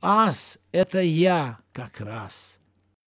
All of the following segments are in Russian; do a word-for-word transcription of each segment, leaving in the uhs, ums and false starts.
ас – это я как раз.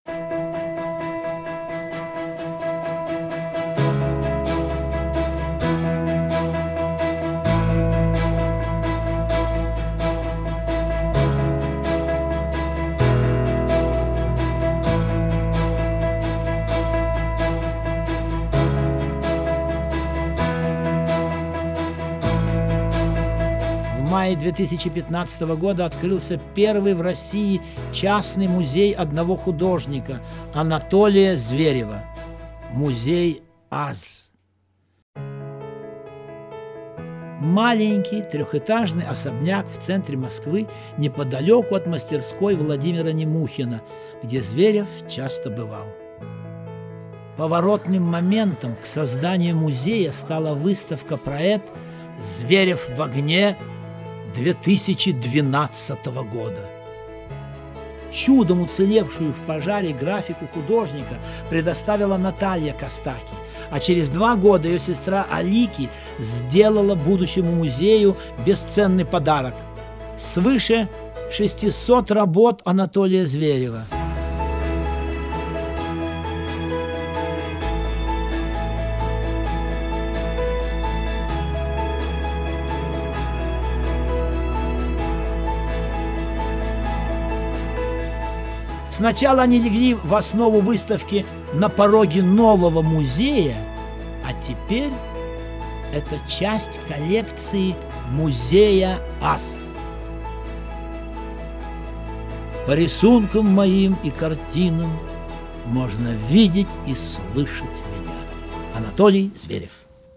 В мае две тысячи пятнадцатого года открылся первый в России частный музей одного художника – Анатолия Зверева. Музей АЗ. Маленький трехэтажный особняк в центре Москвы, неподалеку от мастерской Владимира Немухина, где Зверев часто бывал. Поворотным моментом к созданию музея стала выставка «Проект Зверев в огне» две тысячи двенадцатого года. Чудом уцелевшую в пожаре графику художника предоставила Наталья Костаки, а через два года ее сестра Алики сделала будущему музею бесценный подарок – свыше шестисот работ Анатолия Зверева. Сначала они легли в основу выставки на пороге нового музея, а теперь это часть коллекции музея АЗ. По рисункам моим и картинам можно видеть и слышать меня. Анатолий Зверев.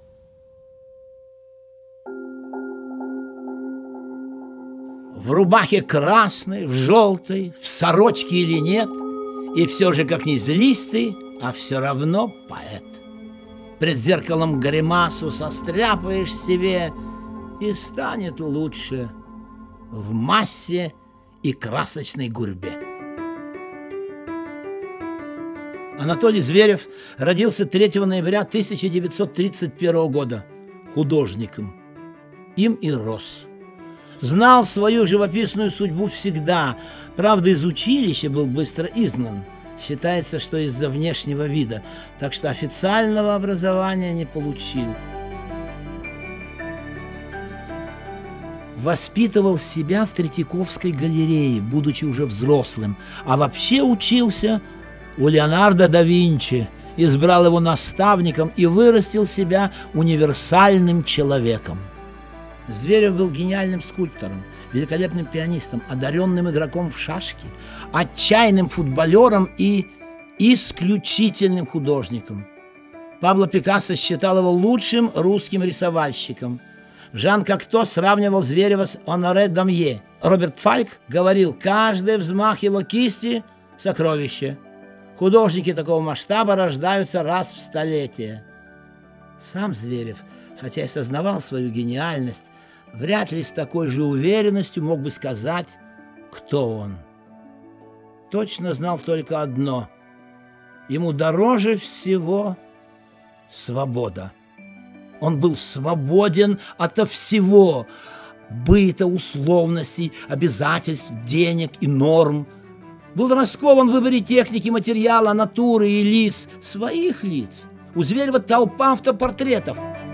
В рубахе красной, в желтой, в сорочке или нет, и все же, как ни злись ты, а все равно поэт. Пред зеркалом гримасу состряпаешь себе, и станет лучше в массе и красочной гурьбе. Анатолий Зверев родился третьего ноября тысяча девятьсот тридцать первого года, художником. Им и рос. Знал свою живописную судьбу всегда. Правда, из училища был быстро изгнан. Считается, что из-за внешнего вида. Так что официального образования не получил. Воспитывал себя в Третьяковской галерее, будучи уже взрослым. А вообще учился у Леонардо да Винчи. Избрал его наставником и вырастил себя универсальным человеком. Зверев был гениальным скульптором, великолепным пианистом, одаренным игроком в шашки, отчаянным футболером и исключительным художником. Пабло Пикассо считал его лучшим русским рисовальщиком. Жан Кокто сравнивал Зверева с Оноре Домье. Роберт Фальк говорил, каждый взмах его кисти – сокровище. Художники такого масштаба рождаются раз в столетие. Сам Зверев, хотя и сознавал свою гениальность, вряд ли с такой же уверенностью мог бы сказать, кто он. Точно знал только одно – ему дороже всего свобода. Он был свободен ото всего – быта, условностей, обязательств, денег и норм. Был раскован в выборе техники, материала, натуры и лиц, своих лиц. У Зверева толпа автопортретов.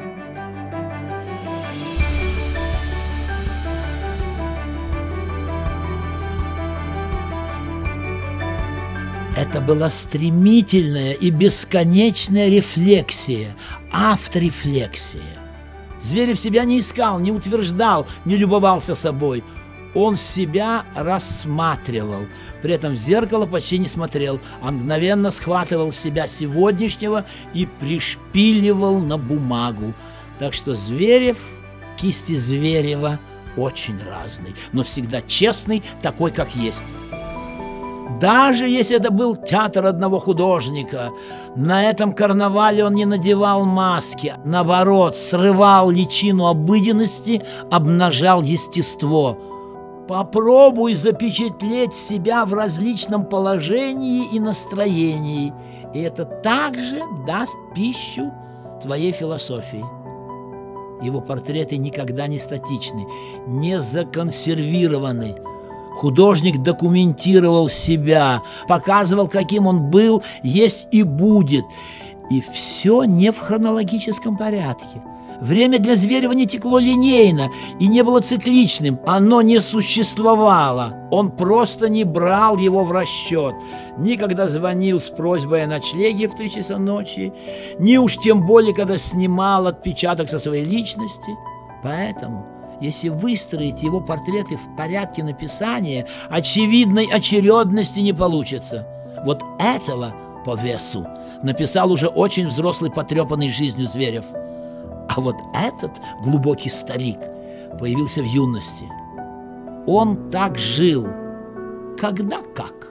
Это была стремительная и бесконечная рефлексия, авторефлексия. Зверев себя не искал, не утверждал, не любовался собой. Он себя рассматривал, при этом в зеркало почти не смотрел, а мгновенно схватывал себя сегодняшнего и пришпиливал на бумагу. Так что Зверев, кисти Зверева очень разный, но всегда честный, такой, как есть. Даже если это был театр одного художника, на этом карнавале он не надевал маски, наоборот, срывал личину обыденности, обнажал естество. Попробуй запечатлеть себя в различном положении и настроении, и это также даст пищу твоей философии. Его портреты никогда не статичны, не законсервированы. Художник документировал себя, показывал, каким он был, есть и будет. И все не в хронологическом порядке. Время для Зверева не текло линейно и не было цикличным, оно не существовало. Он просто не брал его в расчет. Ни когда звонил с просьбой о ночлеге в три часа ночи, ни уж тем более, когда снимал отпечаток со своей личности. Поэтому, если выстроить его портреты в порядке написания, очевидной очередности не получится. Вот этого по весу написал уже очень взрослый, потрепанный жизнью Зверев. А вот этот глубокий старик появился в юности. Он так жил, когда как.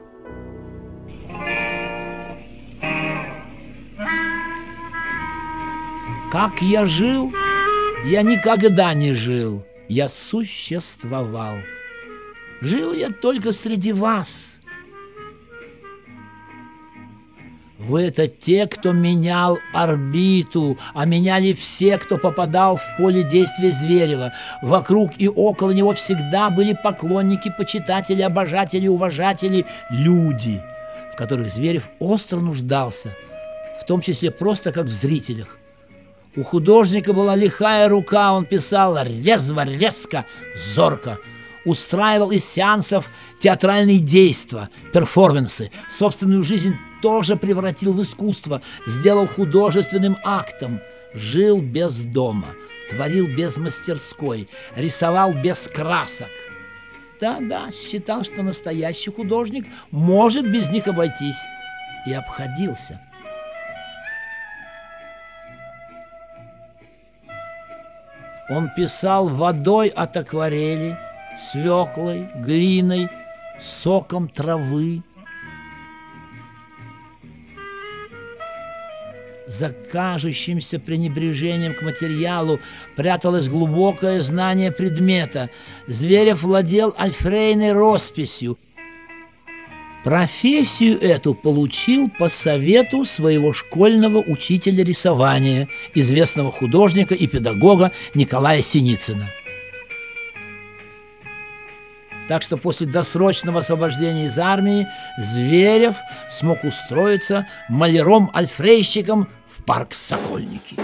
Как я жил? Я никогда не жил, я существовал. Жил я только среди вас. Вы — это те, кто менял орбиту, а меняли все, кто попадал в поле действия Зверева. Вокруг и около него всегда были поклонники, почитатели, обожатели, уважатели, люди, в которых Зверев остро нуждался, в том числе просто как в зрителях. У художника была лихая рука, он писал резво, резко, зорко. Устраивал из сеансов театральные действия, перформансы. Собственную жизнь тоже превратил в искусство, сделал художественным актом. Жил без дома, творил без мастерской, рисовал без красок. Да-да, считал, что настоящий художник может без них обойтись. И обходился. Он писал водой от акварели, свеклой, глиной, соком травы. За кажущимся пренебрежением к материалу пряталось глубокое знание предмета. Зверев владел альфрейной росписью. Профессию эту получил по совету своего школьного учителя рисования, известного художника и педагога Николая Синицына. Так что после досрочного освобождения из армии Зверев смог устроиться маляром-альфрейщиком в парк Сокольники.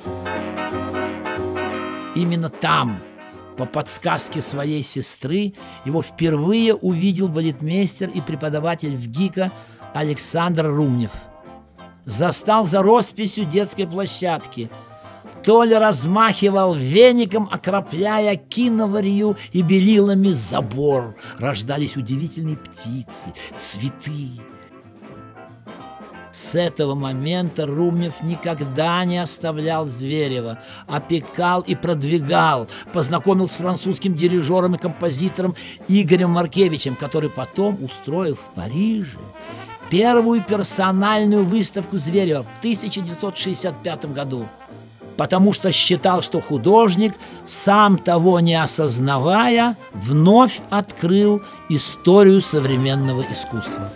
Именно там, по подсказке своей сестры, его впервые увидел балетмейстер и преподаватель в ГИКа Александр Румнев. Застал за росписью детской площадки. Толя размахивал веником, окропляя киноварью и белилами забор. Рождались удивительные птицы, цветы. С этого момента Румнев никогда не оставлял Зверева, опекал и продвигал, познакомил с французским дирижером и композитором Игорем Маркевичем, который потом устроил в Париже первую персональную выставку Зверева в тысяча девятьсот шестьдесят пятом году, потому что считал, что художник, сам того не осознавая, вновь открыл историю современного искусства.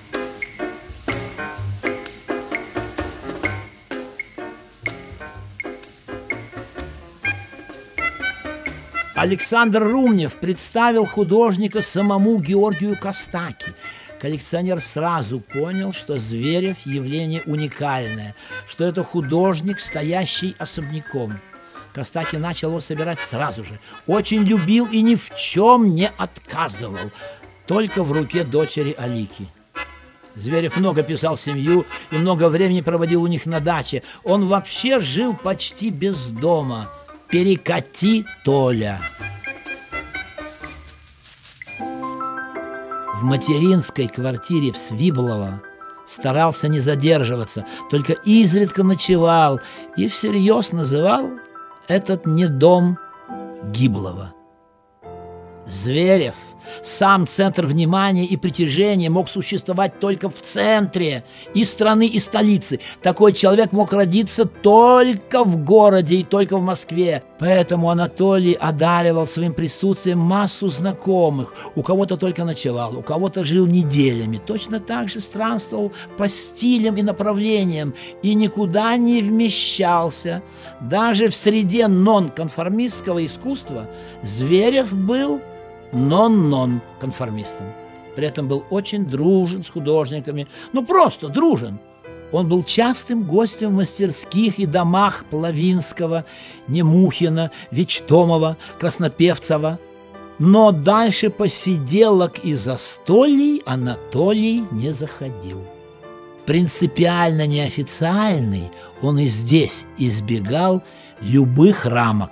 Александр Румнев представил художника самому Георгию Костаки. Коллекционер сразу понял, что Зверев – явление уникальное, что это художник, стоящий особняком. Костаки начал его собирать сразу же. Очень любил и ни в чем не отказывал, только в руке дочери Алики. Зверев много писал семью и много времени проводил у них на даче. Он вообще жил почти без дома. Перекати, Толя. В материнской квартире в Свиблово старался не задерживаться, только изредка ночевал и всерьез называл этот не дом Гиблова. Зверев, сам центр внимания и притяжения, мог существовать только в центре и страны, и столицы. Такой человек мог родиться только в городе и только в Москве. Поэтому Анатолий одаривал своим присутствием массу знакомых. У кого-то только ночевал, у кого-то жил неделями. Точно так же странствовал по стилям и направлениям и никуда не вмещался. Даже в среде нонконформистского искусства Зверев был нон-нон-конформистом. При этом был очень дружен с художниками, ну просто дружен. Он был частым гостем в мастерских и домах Плавинского, Немухина, Вечтомова, Краснопевцева. Но дальше посиделок и застолий Анатолий не заходил. Принципиально неофициальный, он и здесь избегал любых рамок.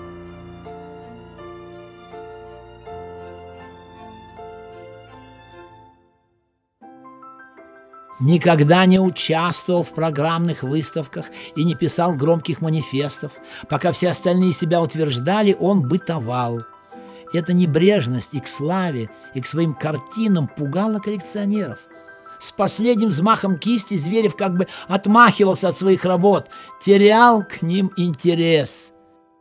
Никогда не участвовал в программных выставках и не писал громких манифестов. Пока все остальные себя утверждали, он бытовал. Эта небрежность и к славе, и к своим картинам пугала коллекционеров. С последним взмахом кисти Зверев как бы отмахивался от своих работ, терял к ним интерес.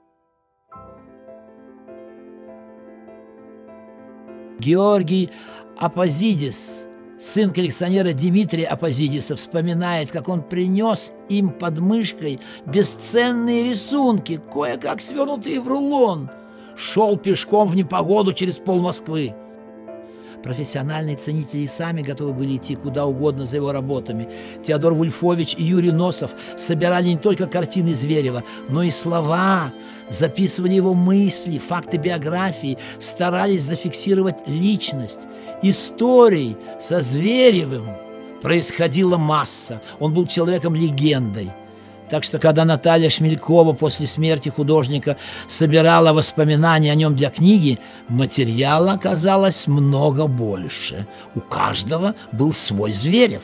Георгий Апозидис, сын коллекционера Дмитрия Апозидиса, вспоминает, как он принес им под мышкой бесценные рисунки, кое-как свернутые в рулон. Шел пешком в непогоду через пол Москвы. Профессиональные ценители сами готовы были идти куда угодно за его работами. Теодор Вульфович и Юрий Носов собирали не только картины Зверева, но и слова, записывали его мысли, факты биографии, старались зафиксировать личность. Историй со Зверевым происходила масса. Он был человеком-легендой. Так что, когда Наталья Шмелькова после смерти художника собирала воспоминания о нем для книги, материала оказалось много больше. У каждого был свой Зверев.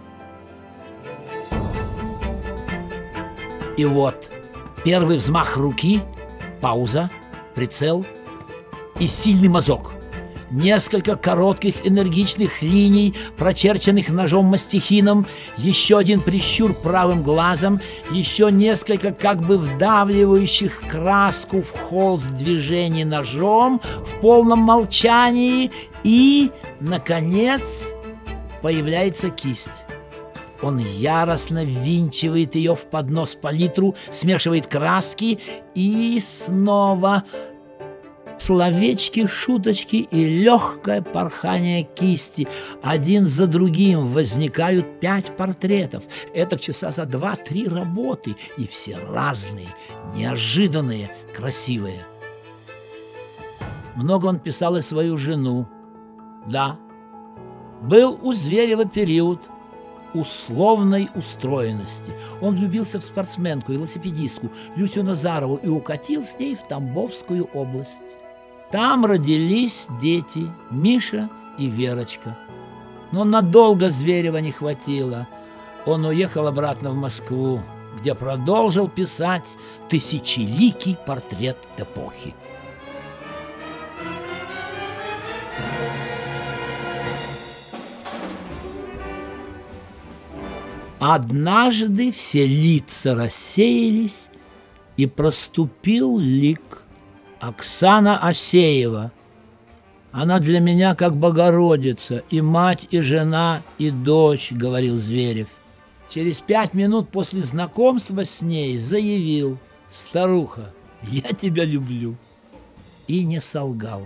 И вот первый взмах руки, пауза, прицел и сильный мазок. Несколько коротких энергичных линий, прочерченных ножом-мастихином, еще один прищур правым глазом, еще несколько как бы вдавливающих краску в холст движений ножом в полном молчании, и, наконец, появляется кисть. Он яростно ввинчивает ее в поднос палитру, смешивает краски и снова... Словечки, шуточки и легкое порхание кисти. Один за другим возникают пять портретов. Это часа за два-три работы. И все разные, неожиданные, красивые. Много он писал и свою жену. Да, был у Зверева период условной устроенности. Он влюбился в спортсменку, велосипедистку Люсю Назарову и укатил с ней в Тамбовскую область. Там родились дети Миша и Верочка. Но надолго Зверева не хватило. Он уехал обратно в Москву, где продолжил писать тысячеликий портрет эпохи. Однажды все лица рассеялись, и проступил лик. Оксана Асеева. Она для меня как Богородица, и мать, и жена, и дочь, говорил Зверев. Через пять минут после знакомства с ней заявил: старуха, я тебя люблю. И не солгал.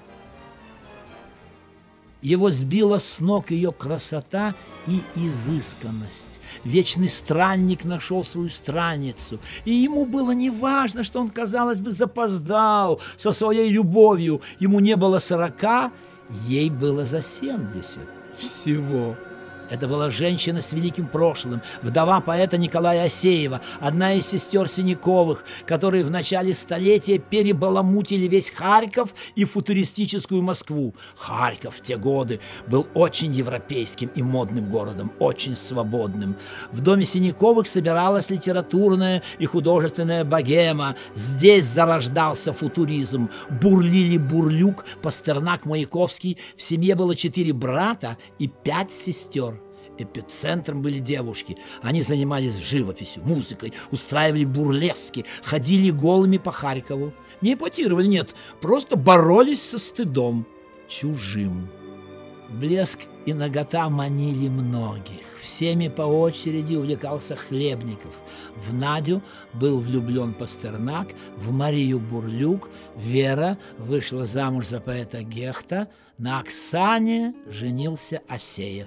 Его сбила с ног ее красота и изысканность. Вечный странник нашел свою странницу, и ему было не важно, что он, казалось бы, запоздал со своей любовью. Ему не было сорока, ей было за семьдесят всего. Это была женщина с великим прошлым, вдова поэта Николая Асеева, одна из сестер Синяковых, которые в начале столетия перебаламутили весь Харьков и футуристическую Москву. Харьков в те годы был очень европейским и модным городом, очень свободным. В доме Синяковых собиралась литературная и художественная богема. Здесь зарождался футуризм. Бурлили Бурлюк, Пастернак, Маяковский. В семье было четыре брата и пять сестер. Эпицентром были девушки. Они занимались живописью, музыкой, устраивали бурлески, ходили голыми по Харькову. Не эпатировали, нет, просто боролись со стыдом чужим. Блеск и нагота манили многих. Всеми по очереди увлекался Хлебников. В Надю был влюблен Пастернак, в Марию Бурлюк. Вера вышла замуж за поэта Гехта. На Оксане женился Асеев.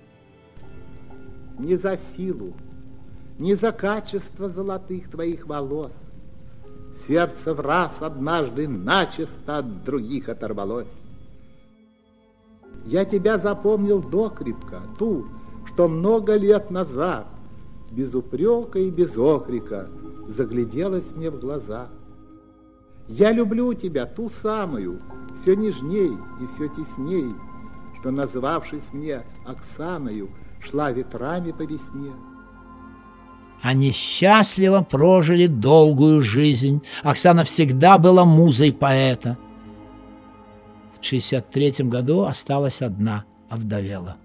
Не за силу, не за качество золотых твоих волос сердце в раз однажды начисто от других оторвалось. Я тебя запомнил докрепко, ту, что много лет назад без упрека и без окрика загляделась мне в глаза. Я люблю тебя, ту самую, все нежней и все тесней, что, назвавшись мне Оксаною, шла ветрами по весне. Они счастливо прожили долгую жизнь. Оксана всегда была музой поэта. В шестьдесят третьем году осталась одна, овдовела.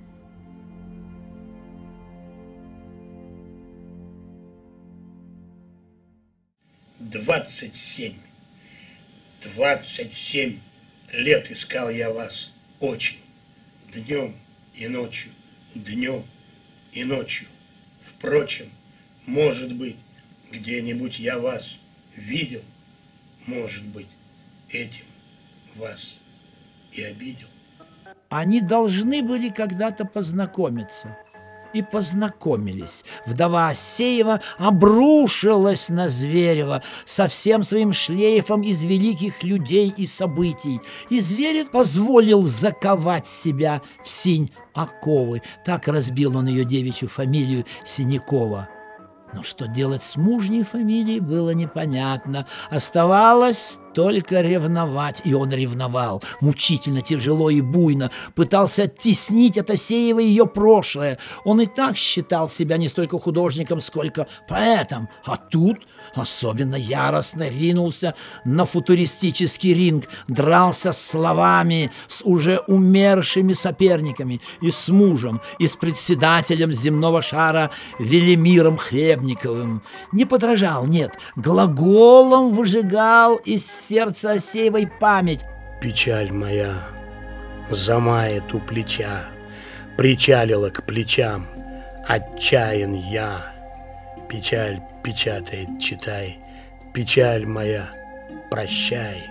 Двадцать семь. Двадцать семь лет искал я вас очень. Днем и ночью, днем и ночью. Впрочем, может быть, где-нибудь я вас видел, может быть, этим вас и обидел. Они должны были когда-то познакомиться. И познакомились. Вдова Асеева обрушилась на Зверева со всем своим шлейфом из великих людей и событий. И Зверев позволил заковать себя в синь оковы. Так разбил он ее девичью фамилию Синякова. Но что делать с мужней фамилией, было непонятно. Оставалось только ревновать. И он ревновал, мучительно, тяжело и буйно. Пытался оттеснить от Асеевой ее прошлое. Он и так считал себя не столько художником, сколько поэтом. А тут особенно яростно ринулся на футуристический ринг. Дрался с словами, с уже умершими соперниками. И с мужем, и с председателем земного шара Велимиром Хлебниковым. Не подражал, нет, глаголом выжигал из сердца Асеевой память. Печаль моя замает у плеча, причалила к плечам, отчаян я. Печаль печатает, читай, печаль моя, прощай.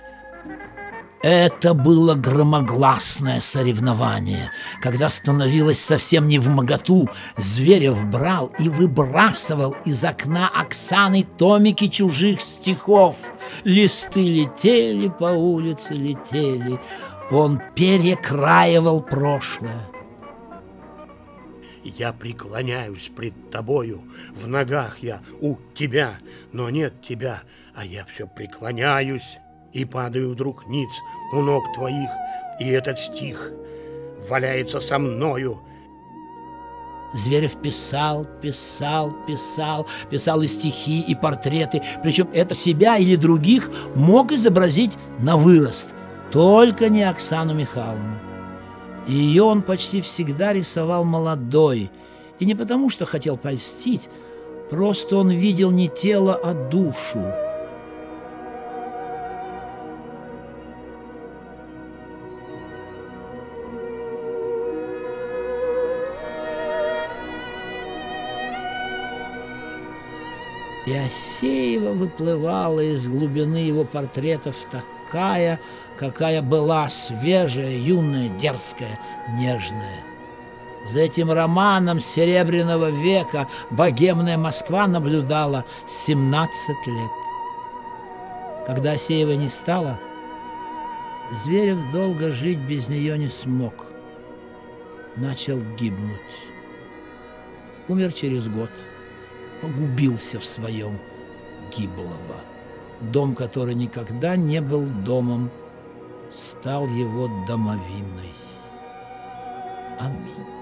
Это было громогласное соревнование. Когда становилось совсем невмоготу, Зверев брал и выбрасывал из окна Оксаны томики чужих стихов. Листы летели по улице, летели. Он перекраивал прошлое. Я преклоняюсь пред тобою, в ногах я у тебя, но нет тебя, а я все преклоняюсь. И падаю вдруг ниц у ног твоих, и этот стих валяется со мною. Зверев писал, писал, писал, писал и стихи, и портреты. Причем это себя или других мог изобразить на вырост, только не Оксану Михайловну. И ее он почти всегда рисовал молодой. И не потому, что хотел польстить, просто он видел не тело, а душу. И Асеева выплывала из глубины его портретов такая, какая была, свежая, юная, дерзкая, нежная. За этим романом Серебряного века богемная Москва наблюдала семнадцать лет. Когда Асеева не стало, Зверев долго жить без нее не смог. Начал гибнуть. Умер через год. Погубился в своем гиблого. Дом, который никогда не был домом, стал его домовиной. Аминь.